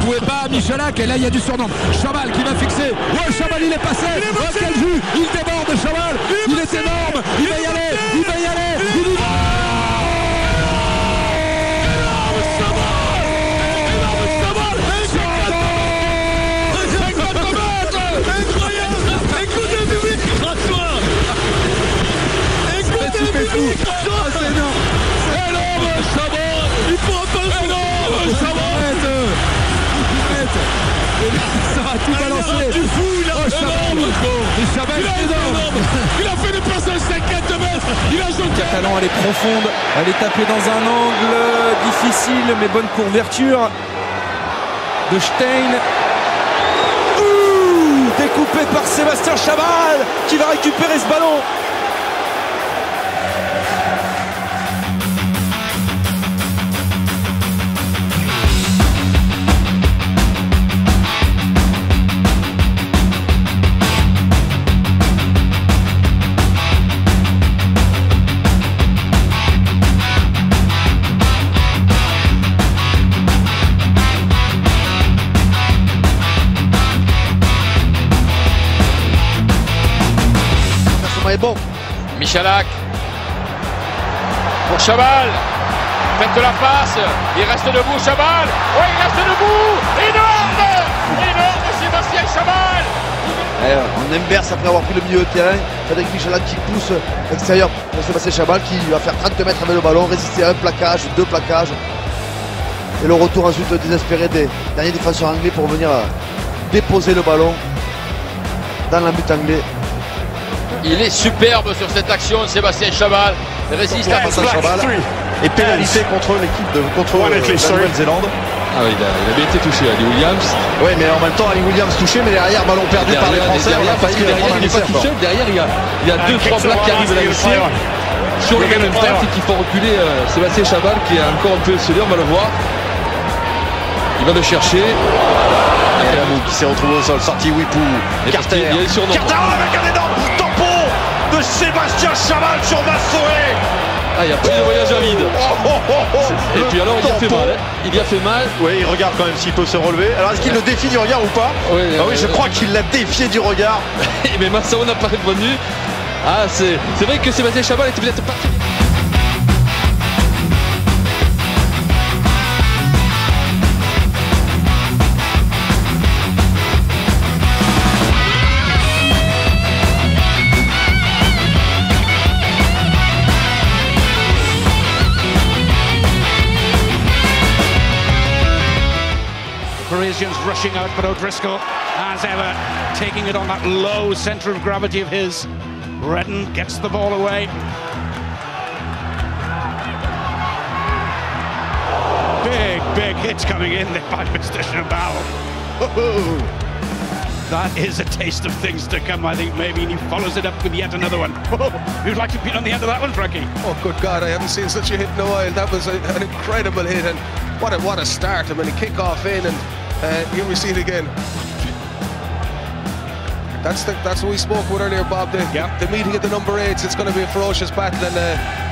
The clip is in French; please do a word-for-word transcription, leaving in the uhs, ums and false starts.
pouvait pas Michalak, et là il y a du surnom. Chabal qui va fixer. Ouais, Chabal il est passé. Oh, quel jus. Il déborde Chabal. Il est énorme. Il va y aller. Il va y aller. Il y va. C'est énorme. Énorme Chabal. Il pourra pas le faire. Chabal. Ça va tout balancer. Du fou, il a fait Chabal, il a énorme. Il a fait des passes à cinquante mètres. Il a joué. Catalan, elle est profonde. Elle est tapée dans un angle difficile, mais bonne couverture de Stein. Ouh, découpé par Sebastien Chabal qui va récupérer ce ballon. Est bon. Michalak pour Chabal. Faites de la passe. Il reste debout Chabal. Oui, il reste debout. Énorme. Énorme Sebastien Chabal. Et on inverse après avoir pris le milieu de terrain. Avec Michalak qui pousse l'extérieur pour Sebastien Chabal qui va faire trente mètres avec le ballon, résister à un plaquage, deux plaquages. Et le retour ensuite désespéré des derniers défenseurs anglais pour venir déposer le ballon dans la but anglais. Il est superbe sur cette action, Sebastien Chabal. Résiste à Chabal et pénalité contre l'équipe de contre la Nouvelle-Zélande. Ah oui, il a, il a bien été touché, Ali Williams. Oui, mais en même temps, Ali Williams touché, mais derrière, ballon perdu derrière, par les Français. Derrière, on a parce que derrière, il n'est pas tout seul. Derrière, il y a, il y a deux, trois plaques qui arrivent à la laisser sur le même instant et qui font reculer euh, Sebastien Chabal, qui est encore un peu scellé, on va le voir. Il va le chercher. Kalamou qui s'est retrouvé au sol, sorti Wipou. Carter. Il y a les surnoms. Carter avec un énorme tampon de Sebastien Chabal sur Massoé. Ah, il y a pris le voyage à vide. Oh, oh, oh, oh. Et puis alors, il a fait mal. Hein. Il y a fait mal. Oui, il regarde quand même s'il peut se relever. Alors, est-ce qu'il le défie du regard ou pas? Oui, ah, oui, euh, je crois qu'il l'a défié du regard. Mais Massao n'a pas répondu. Ah, c'est vrai que Sebastien Chabal était peut-être parti. Parisians rushing out, but O'Driscoll, as ever, taking it on that low centre of gravity of his. Redden gets the ball away. Big, big hits coming in there by Mister Chabal. That is a taste of things to come, I think, maybe, and he follows it up with yet another one. Who'd like to be on the end of that one, Frankie? Oh, good God, I haven't seen such a hit in a while. That was a, an incredible hit, and what a, what a start. I mean, a kick-off in, and uh, here we see it again. That's the, that's what we spoke about earlier, Bob. The, yeah. the meeting at the number eights, it's going to be a ferocious battle, and uh,